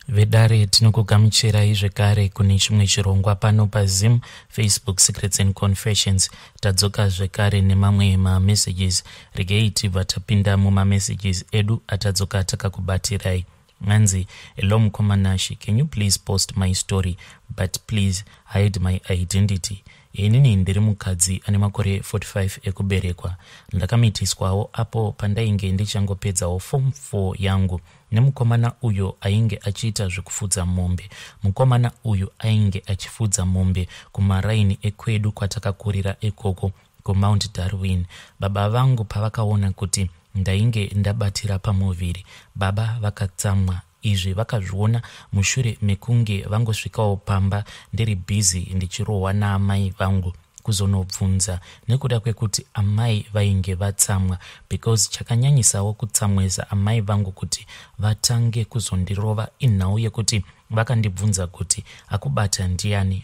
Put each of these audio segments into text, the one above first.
Vedare tinokugamuchirai zvekare kune chimwe chirongwa pano paZim, Facebook Secrets and Confessions. Tadzoka zvekare nemamwe mamessages. Regei tibva tapinda mumamessages edu atadzoka takakubatirai. Manzi, hello Mkomanashi, can you please post my story, but please hide my identity. Inini ndiri mukadzi ane makore 45 ekuberekwa. Ndakamitiswawo apo pandainge ndichangopedzawo form 4 yangu. Nemukomana uyo ainge achiita zvekufudza mombe. Mukomana uyo ainge achifudza mombe kumaraini ekwedu kwatakakurira ekoko kuMount Darwin. Baba vangu pavakaona kuti ndainge ndabatira pamuviri, baba vakatsamwa. Izvi vakazviona mushure mekunge vangosvikawo pamba ndiri busy ndichirohwa naamai vangu kuzonobvunza, nekuda kwekuti amai vainge vatsamwa, because chakanyanyisawo kutsamwisa amai vangu kuti vatange kuzondirova inhau yekuti vakandibvunza kuti akubata ndiani,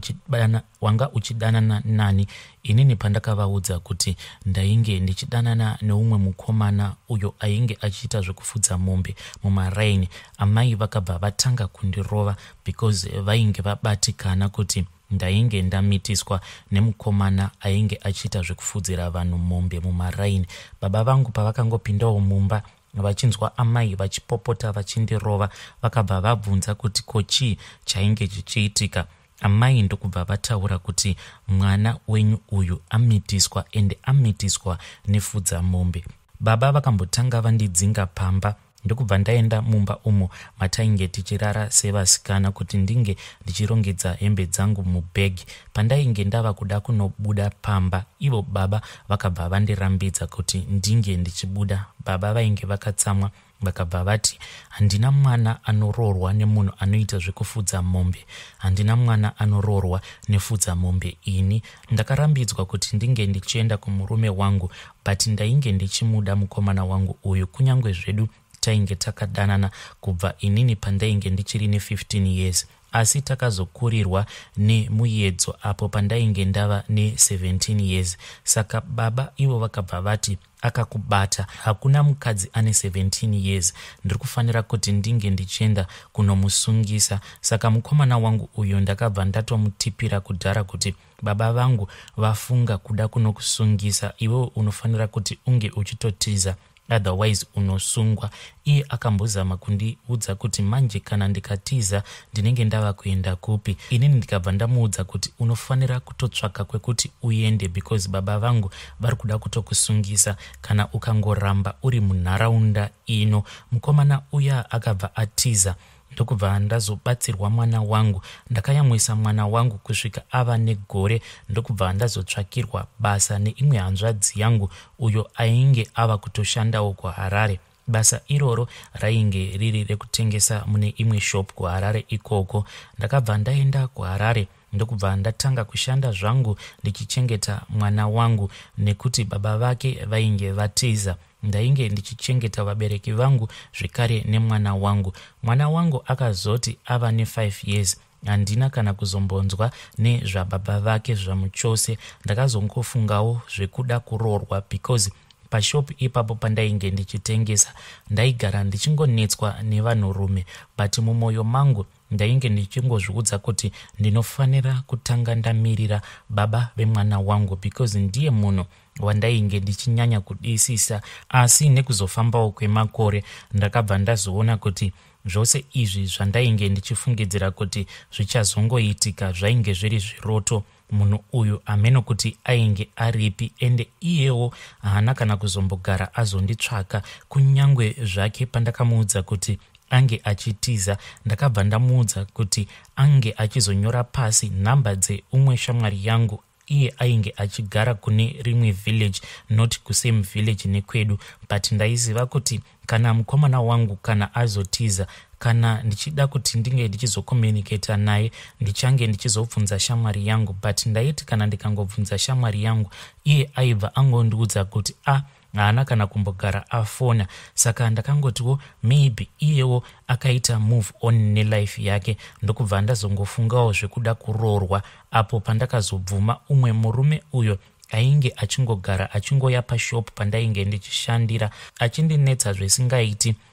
wanga uchidanana nani. Inini pandakavaudza kuti ndainge ndichidanana neumwe mukomana uyo ainge achiita zvekufudza mombe mumaraini, amai vakabva vatanga kundirova because vainge vabatikana kuti ndainge ndamitiswa nemukomana ainge achiita zvekufudzira vanhu mombe mumaraini. Baba vangu pavakangopindawo mumba vachinzwa amai vachipopota vachindirova, vakabva vabvunza kuti kochii chainge chichiitika. Amai ndokubva vataura kuti mwana wenyu uyu amitiswa, ende amitiswa nefudza mombe. Baba vakambotanga vandidzinga pamba, ndokubva ndaenda mumba umo matainge tichirara sevasikana kuti ndinge ndichirongedza hembe dzangu mubhegi. Pandainge ndava kuda kunobuda pamba, ivo baba vakabva vandirambidza kuti ndinge ndichibuda. Baba vainge vakatsamwa, vakabva vati handina mwana anoroorwa nemunhu anoita zvekufudza mombe, handina mwana anoroorwa nefudza mombe. Ini ndakarambidzwa kuti ndinge ndichienda kumurume wangu, but ndainge ndichimuda mukomana wangu uyu, kunyange zvedu tainge takadanana kubva inini pandainge ndichiri ne15 years, asi takazokurirwa nemuyedzo apo pandainge ndava ne17 years. Saka baba ivo vakabva vati akakubata, hakuna mukadzi ane 17 years, ndiri kufanira kuti ndinge ndichienda kunomusungisa. Saka mukomana wangu uyo ndakabva ndatomutipira kudhara kuti baba vangu vafunga kuda kunokusungisa, iwe unofanira kuti unge uchitotiza, otherwise unosungwa. Iye akambozama kundiudza kuti manje kana ndikatiza ndinenge ndava kuenda kupi. Inini ndikabva ndamuudza kuti unofanira kutotsvaka kwekuti uende, because baba vangu vari kuda kutokusungisa kana ukangoramba uri munharaunda ino. Mukomana uya akabva atiza, ndokubva ndazobatsirwa mwana wangu. Ndakayamwisa mwana wangu kusvika ava negore, ndokubva ndazotsvakirwa basa neimwe hanzvadzi yangu uyo ainge ava kutoshandawo kuHarare. Basa iroro rainge riri rekutengesa mune imwe shop kuHarare ikoko. Ndakabva ndaenda kuHarare, ndokubva ndatanga kushanda zvangu ndichichengeta mwana wangu, nekuti baba vake vainge vatiza. Ndainge ndichichengeta vabereki vangu zvekare nemwana wangu. Mwana wangu akazoti ava ne5 years, handina kana kuzombonzwa nezvababa vake zvamuchose. Ndakazongofungawo zvekuda kuroorwa, because pashopu ipapo pandainge ndichitengesa ndaigara ndichingonetswa nevanhurume, but mumwoyo mangu ndainge ndichingozviudza kuti ndinofanira kutanga ndamirira baba vemwana wangu, because ndiye munhu wandainge ndichinyanya kudisisa. Asi nekuzofambawo kwemakore ndakabva ndazoona kuti zvose izvi zvandainge ndichifungidzira kuti zvichazongoitika zvainge zviri zviroto. Munhu uyu ameno kuti ainge aripi, ende iyewo haana kana kuzombogara azonditsvaka. Kunyangwe zvake pandakamuudza kuti ange achitiza, ndakabva ndamuudza kuti ange achizonyora pasi nhamba dzeumwe shamwari yangu. Iye ainge achigara kune rimwe village, not kusame village nekwedu, but ndaiziva kuti kana mukomana wangu kana azotiza, kana ndichida kuti ndinge ndichizokomunicata naye, ndichange ndichizobvunza shamwari yangu. But ndaiti kana ndikangobvunza shamwari yangu, iye aibva angondiudza kuti haana kana kumbogara afona. Saka ndakangotiwo maybe iyewo akaita move on nelife yake. Ndokubva ndazongofungawo zvekuda kuroorwa, apo pandakazobvuma umwe murume uyo ainge achingogara achingoya pashopu pandainge ndichishandira, achindinetsa zvisingaiti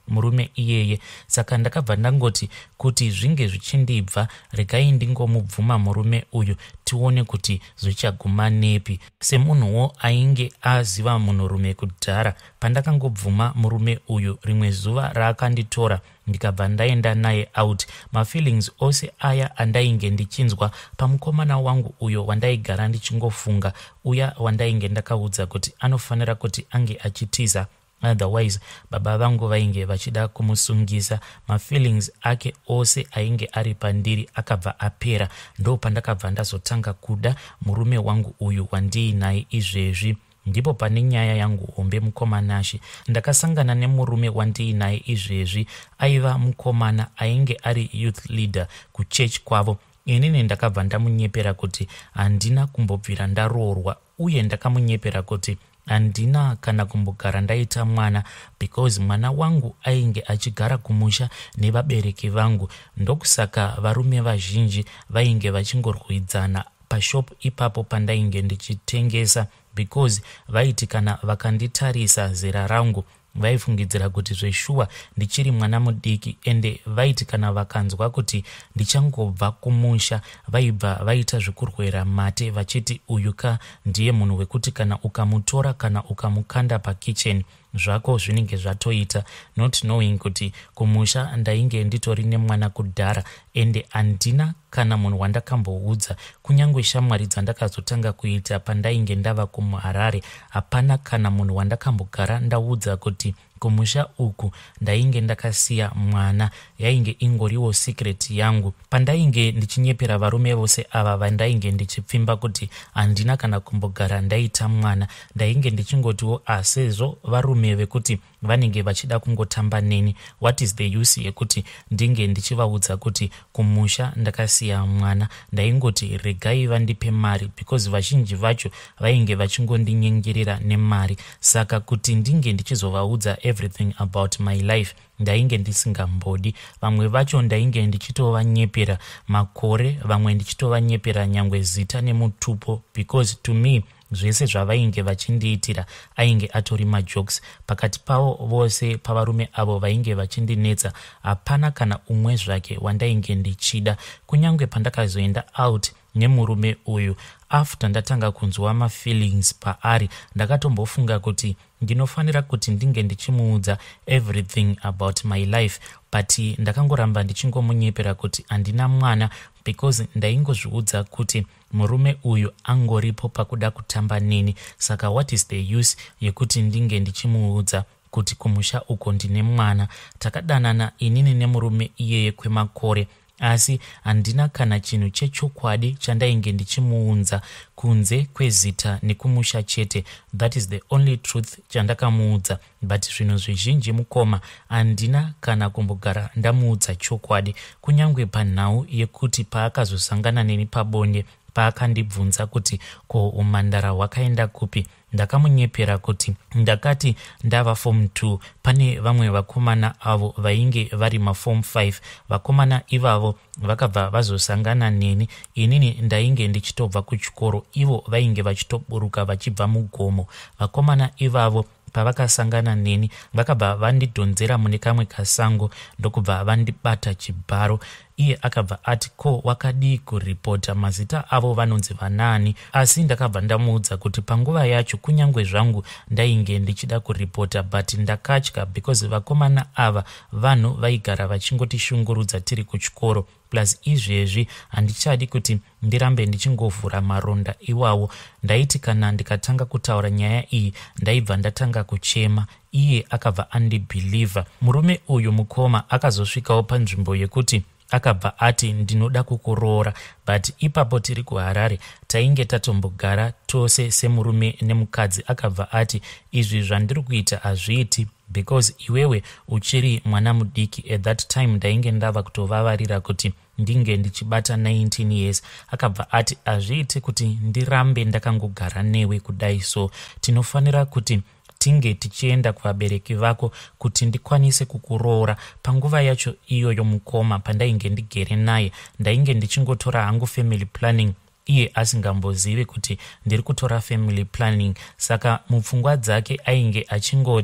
murume iyeye. Saka ndakabva ndangoti kuti zvinge zvichindibva, regai ndingomubvuma murume uyu tione kuti zvichaguma nepi. Semunhuwo ainge aziva munhurume kudhara, pandakangobvuma murume uyu, rimwe zuva raakanditora ndikabva ndaenda naye out, mafeelings ose aya andainge ndichinzwa pamukomana wangu uyo wandaigara ndichingofunga, uya wandainge ndakaudza kuti anofanira kuti ange achitiza, otherwise baba vangu vainge vachida kumusungisa. Mafeelings ake ose ainge ari pandiri akabva apera. Ndo pandakabva ndazotanga kuda murume wangu uyu wandiinaye izvezvi. Ndipo pane nyaya yangu hombe mukomanashi. Ndakasangana nemurume wandiinaye izvezvi, aiva mukomana ainge ari youth leader kuchurch kwavo. Inini ndakabva ndamunyepera kuti handina kumbobvira ndaroorwa, uye ndakamunyepera kuti handina kana kumbogara ndaita mwana, because mwana wangu ainge achigara kumusha nevabereki vangu. Ndokusaka varume vazhinji vainge vachingorwidzana pashop ipapo pandainge ndichitengesa, because vaiti kana vakanditarisa zera rangu vaifungidzira kuti zveshuwa ndichiri mwana mudiki, ende vaiti kana vakanzwa kuti ndichangobva kumusha vaibva vaita zvekurwera mate vachiti uyuka ndiye munhu wekuti kana ukamutora kana ukamukanda pakitchen zvako zvinenge zvatoita, not knowing kuti kumusha ndainge nditori nemwana kudhara, ende handina kana munhu wandakamboudza. Kunyange shamwari dzandakazotanga kuita pandainge ndava kuMuharare, hapana kana munhu wandakambogara ndaudza kuti kumusha uku ndainge ndakasiya mwana. Yainge ingoriwo secret yangu. Pandainge ndichinyepera varume vose ava vandainge ndichipfimba kuti handina kana kumbogara ndaita mwana, ndainge ndichingotiwo asezvo varume vekuti vanenge vachida kungotamba neni, what is the use yekuti ndinge ndichivaudza kuti kumusha ndakasiya mwana. Ndaingoti regai vandipe mari, because vazhinji vacho vainge vachingondinyengerera nemari. Saka kuti ndinge ndichizovaudza everything about my life ndainge ndisingambodi. Vamwe vacho ndainge ndichitovanyepera makore, vamwe ndichitovanyepera nyangwe zita nemutupo, because to me zvese zvavainge vachindiitira ainge atori majokes. Pakati pavo vose pavarume avo vainge vachindinetsa, hapana kana umwe zvake wandainge ndichida. Kunyange pandakazoenda out nemurume uyu, after ndatanga kunzwa mafeelings paari, ndakatombofunga kuti ndinofanira kuti ndinge ndichimuudza everything about my life, but ndakangoramba ndichingomunyepera kuti handina mwana, because ndaingozviudza kuti murume uyu angoripo pakuda kutamba neni. Saka what is the use yekuti ndinge ndichimuudza kuti kumusha uko ndine mwana. Takadanana inini nemurume iyeye kwemakore, asi handina kana chinhu chechokwadi chandainge ndichimuunza kunze kwezita nekumusha chete. That is the only truth chandakamuudza, but zvinhu zvizhinji mukoma handina kana kumbogara ndamuudza chokwadi. Kunyange panhau yekuti paakazosangana neni pabonde, paakandibvunza kuti ko umhandara hwakaenda kupi, ndakamunyepera kuti ndakati ndava form 2, pane vamwe vakomana avo vainge vari maform 5. Vakomana ivavo vakabva vazosangana neni, inini ndainge ndichitobva kuchikoro, ivo vainge vachitoburuka vachibva mugomo. Vakomana ivavo pavakasangana neni vakabva vandidhonzera mune kamwe kasango ndokubva vandibata chibharo. Iye akabva ati ko wakadii kuripota, mazita avo vanonzi vanani? Asi ndakabva ndamuudza kuti panguva yacho kunyange zvangu ndainge ndichida kuripota, but ndakatya, because vakomana ava vanhu vaigara vachingotishungurudza tiri kuchikoro. Plus izvezvi handichadi kuti ndirambe ndichingovhura maronda iwawo. Ndaiti kana ndikatanga kutaura nyaya iyi ndaibva ndatanga kuchema. Iye akabva andibhilivha. Murume uyu mukoma akazosvikawo panzvimbo yekuti akabva ati ndinoda kukuroora, but ipapo tiri kuHarare tainge tatombogara tose semurume nemukadzi. Akabva ati izvi zvandiri kuita hazviiti, because iwewe uchiri mwana mudiki. At that time ndainge ndava kutovavarira kuti ndinge ndichibata 19 years. Akabva ati hazviiti kuti ndirambe ndakangogara newe kudai, so tinofanira kuti tinge tichienda kuvabereki vako kuti ndikwanise kukuroora. Panguva yacho iyoyo mukoma pandainge ndigere naye ndainge ndichingotora hangu family planning, iye asingambozivi kuti ndiri kutora family planning. Saka mupfungwa dzake ainge achingoti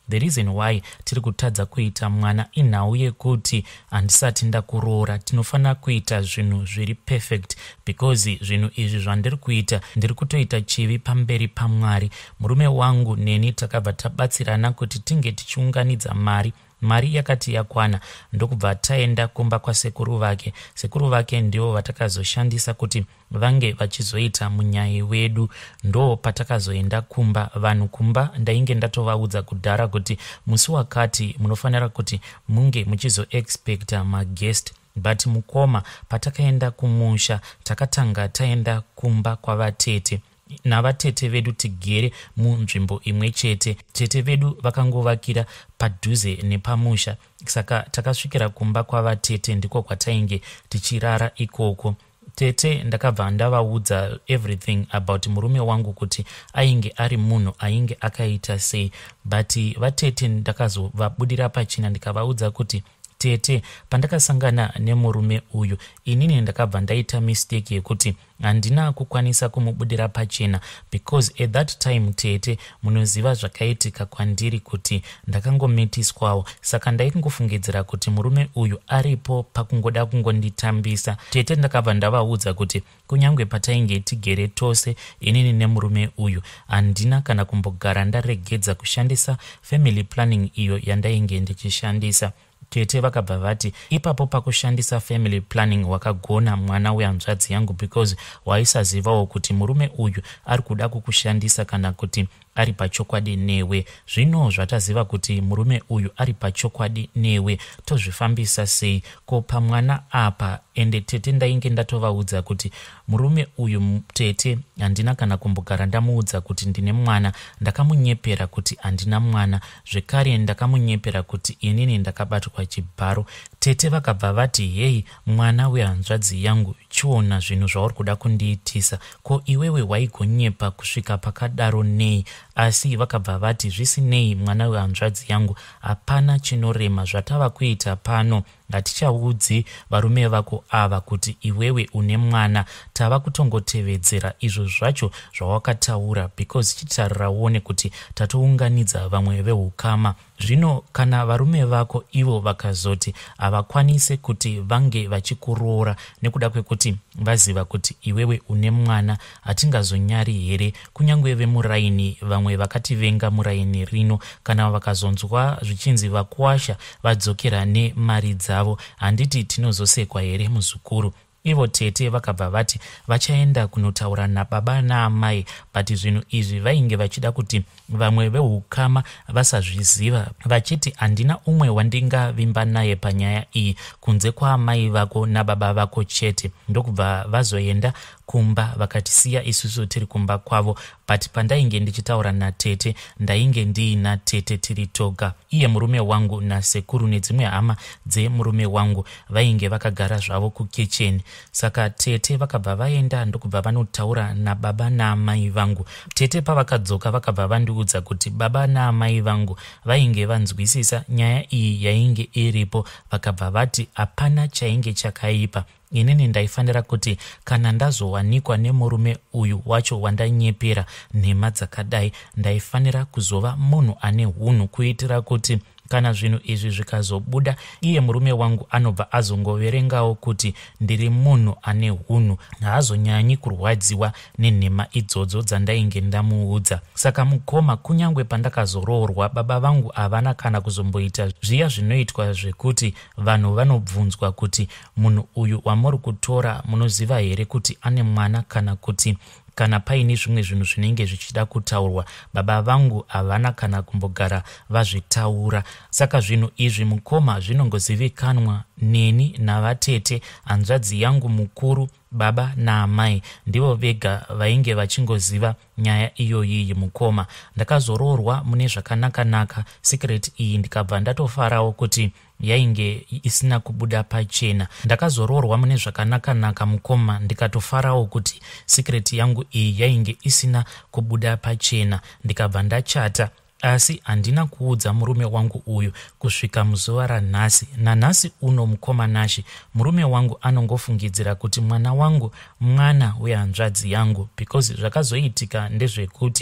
the reason why tiri kutadza kuita mwana inhau yekuti handisati ndakuroora. Tinofanira kuita zvinhu zviri perfect, because zvinhu izvi zvandiri kuita ndiri kutoita chivi pamberi paMwari. Murume wangu neni takabva tabatsirana kuti tinge tichiunganidza mari yakati yakwana, ndokubva taenda kumba kwasekuru vake. Sekuru vake ndivo vatakazoshandisa kuti vange vachizoita munyai wedu. Ndo patakazoenda kumba. Vanhu kumba ndainge ndatovaudza kudhara kuti musi wakati munofanira kuti munge muchizoexpecta maguest, but mukoma patakaenda kumusha takatanga taenda kumba kwavatete navatete vedu tigere munzvimbo imwe chete. Tete vedu vakangovakira padhuze nepamusha, saka takasvikira kumba kwavatete ndiko kwatainge tichirara ikoko. Tete ndakabva ndavaudza everything about murume wangu kuti ainge ari munhu ainge akaita sei, but vatete ndakazovabudira pachina ndikavaudza kuti tete, pandakasangana nemurume uyu inini ndakabva ndaita mistake yekuti handina kukwanisa kumubudira pachena, because at that time tete munoziva zvakaitika kwandiri kuti ndakangometiswawo. Saka ndaikungofungidzira kuti murume uyu aripo pakungoda kungonditambisa. Tete ndakabva ndavaudza kuti kunyange patainge tigere tose inini nemurume uyu handina kana kumbogara ndaregedza kushandisa family planning iyo yandainge ndichishandisa. Tete vakabva vati ipapo pakushandisa family planning wakagona mwana wehanzvadzi yangu, because waisazivawo kuti murume uyu ari kuda kukushandisa kana kuti ari pachokwadi newe. Zvino zvataziva kuti murume uyu ari pachokwadi newe, tozvifambisa sei ko pamwana apa? Ende tete ndainge ndatovaudza kuti murume uyu tete handina kana kumbogara ndamuudza kuti ndine mwana. Ndakamunyepera kuti handina mwana, zvekare ndakamunyepera kuti inini ndakabatwa chibharo. Tete vakabva vati hei mwana wehanzvadzi yangu, chiona zvinhu zvauri kuda kundiitisa, ko iwewe waigonyepa kusvika pakadaro nei? Asi vakabva vati zvisinei mwana wehanzvadzi yangu, hapana chinorema zvatava kuita pano. Ngatichaudzi varume vako ava kuti iwewe une mwana. Tava kutongotevedzera izvo zvacho zvawakataura, because chitarira uone kuti tatounganidza vamwe vehukama. Zvino kana varume vako ivo vakazoti havakwanise kuti vange vachikuroora nekuda kwekuti vaziva kuti iwewe une mwana, hatingazonyari here? Kunyange vemuraini vamwe vakativenga muraini rino, kana vakazonzwa zvichinzi vakuwasha vadzokera nemari dzavo, handiti tinozosekwa here muzukuru? Ivo tete vakabva vati vachaenda kunotaura nababa naamai, but zvinhu izvi vainge vachida kuti vamwe vehukama vasazviziva, vachiti handina umwe wandingavimba naye panyaya iyi kunze kwaamai vako nababa vako chete. Ndokubva vazoenda kumba vakatisiya isusu tiri kumba kwavo, but pandainge ndichitaura natete ndainge ndiina tete tiri toga. Iye murume wangu nasekuru nedzimwe hama dzemurume wangu vainge vakagara zvavo kukicheni. Saka tete vakabva vaenda ndokubva vanotaura nababa naamai vangu. Tete pavakadzoka vakabva vandiudza kuti baba naamai vangu vainge vanzwisisa nyaya iyi yainge iripo, vakabva vati hapana chainge chakaipa. Inini ndaifanira kuti kana ndazowanikwa nemurume uyu wacho wandanyepera nhema dzakadai, ndaifanira kuzova munhu ane hunhu, kuitira kuti kana zvinhu izvi zvikazobuda iye murume wangu anobva azongoverengawo kuti ndiri munhu ane hunhu, haazonyanyi kurwadziwa nenhema idzodzo dzandainge ndamuudza. Saka mukoma, kunyange pandakazoroorwa, baba vangu havana kana kuzomboita zviya zvinoitwa zvekuti vanhu vanobvunzwa kuti munhu uyu wamuri kutora munoziva here kuti ane mwana, kana kuti kana paine zvimwe zvinhu zvinenge zvichida kutaurwa. Baba vangu havana kana kumbogara vazvitaura. Saka zvinhu izvi mukoma zvinongozivikanwa neni navatete, hanzvadzi yangu mukuru, baba naamai ndivo vega vainge vachingoziva nyaya iyoyi mukoma. Ndakazoroorwa mune zvakanaka-naka secret iyi ndikabva ndatofarawo kuti yainge isina kubuda pachena. Ndakazoroorwa mune zvakanaka-naka mukoma, ndikatofarawo kuti secret yangu iyi yainge isina kubuda pachena. Ndikabva ndachata, asi handina kuudza murume wangu uyu kusvika muzuva ranhasi. Nanhasi uno mukoma nashi, murume wangu anongofungidzira kuti mwana wangu mwana wehanzvadzi yangu, because zvakazoitika ndezvekuti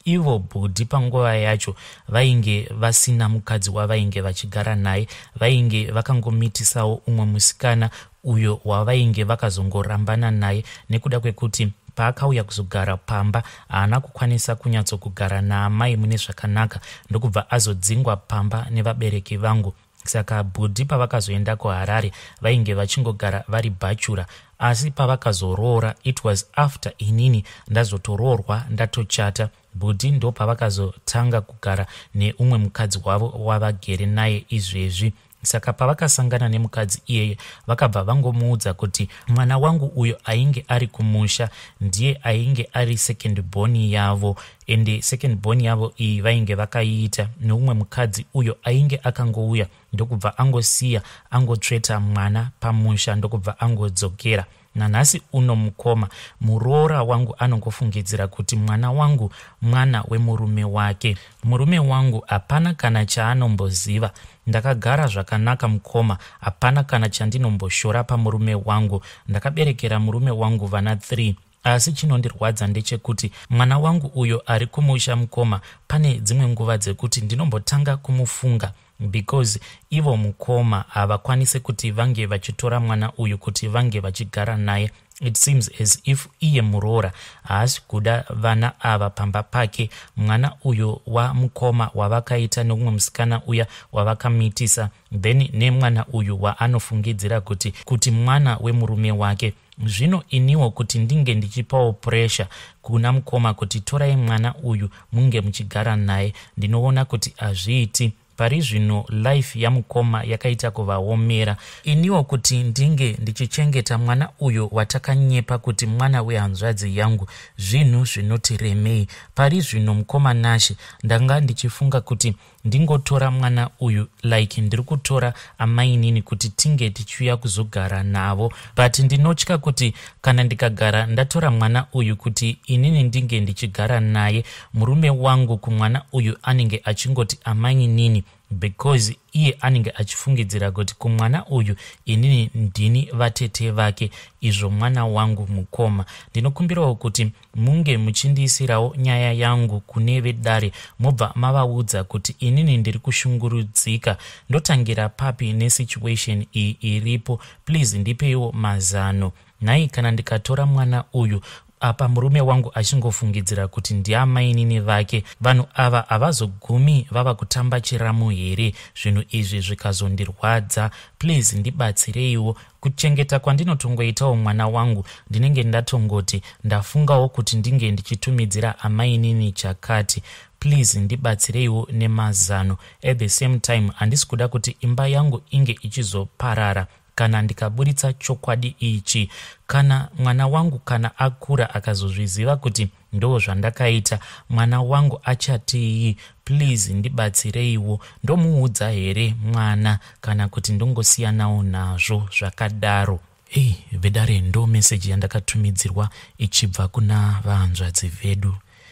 ivo bhudhi panguva yacho vainge vasina mukadzi wavainge vachigara naye, vainge vakangomitisawo umwe musikana uyo wavainge vakazongorambana naye, nekuda kwekuti paakauya kuzogara pamba haana kukwanisa kunyatsokugara naamai mune zvakanaka, ndokubva azodzingwa pamba nevabereki vangu. Saka bhudhi pavakazoenda kuHarare vainge vachingogara vari bachura, asi pavakazoroora, it was after inini ndazotoroorwa ndatochata, bhudhi ndo pavakazotanga kugara neumwe mukadzi wavo wavagere naye izvezvi. Saka pavakasangana nemukadzi iyeye vakabva vangomuudza kuti mwana wangu uyo ainge ari kumusha ndiye ainge ari second born yavo, ende second born yavo iyi vainge vakaiita neumwe mukadzi uyo ainge akangouya ndokubva angosiya angotsveta mwana pamusha ndokubva angodzokera. Nanhasi uno mukoma muroora wangu anongofungidzira kuti mwana wangu mwana wemurume wake. Murume wangu hapana kana chaanomboziva. Ndakagara zvakanaka mukoma, hapana kana chandinomboshora pamurume wangu. Ndakaberekera murume wangu vana 3. Asi chinondirwadza ndechekuti mwana wangu uyo ari kumusha mukoma, pane dzimwe nguva dzekuti ndinombotanga kumufunga, because ivo mukoma havakwanise kuti vange vachitora mwana uyu kuti vange vachigara naye. It seems as if iye muroora haasi kuda vana ava pamba pake. Mwana uyo wamukoma wavakaita neumwe musikana uya wavakamitisa, then nemwana uyu waanofungidzira kuti mwana wemurume wake. Zvino iniwo kuti ndinge ndichipawo pressure kuna mukoma kuti torai mwana uyu munge muchigara naye, ndinoona kuti hazviiti. Pari zvino life yamukoma yakaita kuvaomera. Iniwo kuti ndinge ndichichengeta mwana uyo watakanyepa kuti mwana wehanzvadzi yangu, zvinhu zvinotiremei. Pari zvino mukoma Nashe ndanga ndichifunga kuti ndingotora mwana uyu like ndiri kutora amainini kuti tinge tichiuya kuzogara navo, but ndinotya kuti kana ndikagara ndatora mwana uyu kuti inini ndinge ndichigara naye, murume wangu kumwana uyu anenge achingoti amainini, because iye anenge achifungidzira kuti kumwana uyu inini ndini vatete vake. Izvo mwana wangu mukoma, ndinokumbirawo kuti munge muchindiisirawo nyaya yangu kune vedare, mobva mavaudza kuti inini ndiri kushungurudzika, ndotangira papi nesituation iyi iripo, please ndipeiwo mazano. Nhai kana ndikatora mwana uyu apa murume wangu achingofungidzira kuti ndiamainini vake, vanhu ava havazogumi vava kutamba chiramu here? Zvinhu izvi zvikazondirwadza, please ndibatsireiwo. Kuchengeta kwandinotongoitawo mwana wangu ndinenge ndatongoti ndafungawo kuti ndinge ndichitumidzira amainini chakati. Please ndibatsireiwo nemazano. At the same time handisi kuda kuti imba yangu inge ichizoparara kana ndikaburitsa chokwadi ichi. Kana mwana wangu kana akura akazozviziva kuti ndo zvandakaita, mwana wangu achatii? Please ndibatsireiwo. Ndomuudza here mwana kana kuti ndongosiyanawo nazvo zvakadaro? Vedare, ndo meseji yandakatumidzirwa ichibva kuna vahanzvadzi vedu.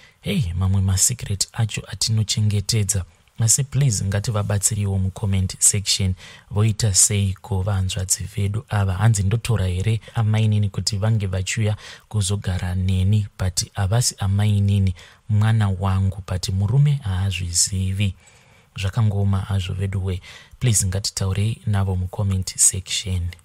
Mamwe masikireti acho atinochengetedza, asi please ngativabatsiriwo mucomment section. Voita seiko vahanzvadzi vedu ava? Hanzi ndotora here amainini kuti vange vachiuya kuzogara neni, but havasi amainini, mwana wangu, but murume haazvizivi. Zvakangoma hazvo veduwe. Please ngatitaurei navo mucomment section.